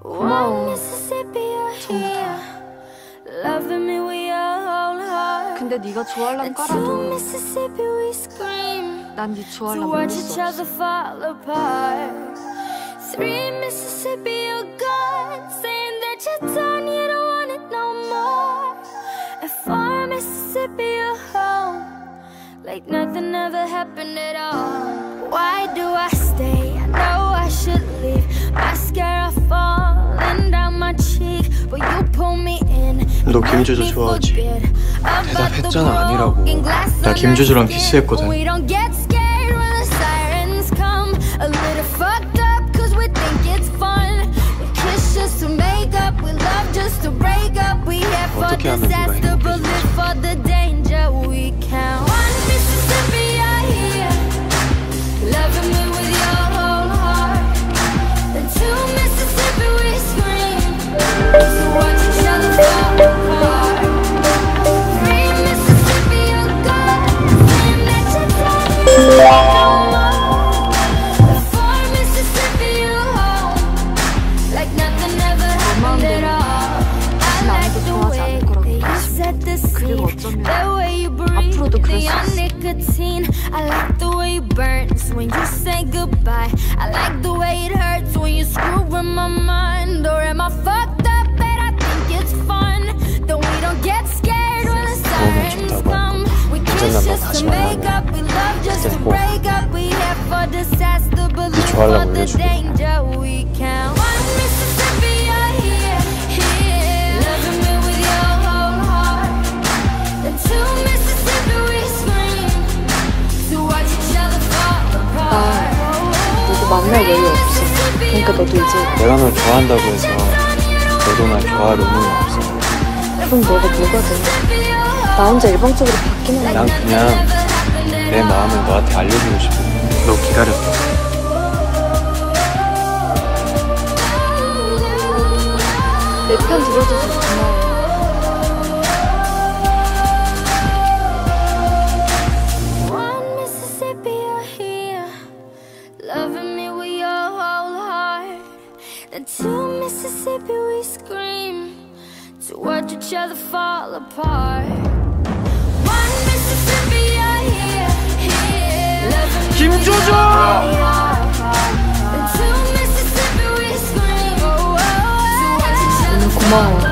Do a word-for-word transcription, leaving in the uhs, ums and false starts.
고마워. 전부 다. 근데 네가 조알람 깔아도 난 네 조알람 모를 수 없어. Three Mississippi, you're gone, saying that you're done, you don't want it no more. And four Mississippi, you're home, like nothing ever happened at all. Why do I stay? I know I should leave. Mascara falling down my cheek, but you pull me in. 너 김조조 좋아하지? 대답했잖아 아니라고. 나 김조조랑 키스했거든. 어떻게 하면 네가 행복해질지. 그리고 어쩌면 앞으로도 그럴 수 있어. I like the way it burns when you say goodbye. I like the way it hurts when you screw with my mind. Or am I fucked up that I think it's fun? Though we don't get scared when the sirens come. We kiss just to make up, we love just to break up. We have for disaster, but live for the danger. We count one Mississippi, you're here, here, loving me with your whole heart. Then two Mississippi, we scream to watch each other fall apart. 너도 만날 여유 없어. 그러니까 너도 이제 내가 널 좋아한다고 해서 너도 날 좋아할 의무는 없어. 그럼 너가 뭐가 돼? 나 혼자 일방적으로 바뀌는 거야. 난 그냥 내 마음을 너한테 알려주고 싶어. 너 기다렸어. 내 편 들어줘서 고마워. Two Mississippi, we scream to watch each other fall apart. One Mississippi, you're here, here, loving me. 김조조! Two Mississippi, we scream to watch each other fall apart. 고마워.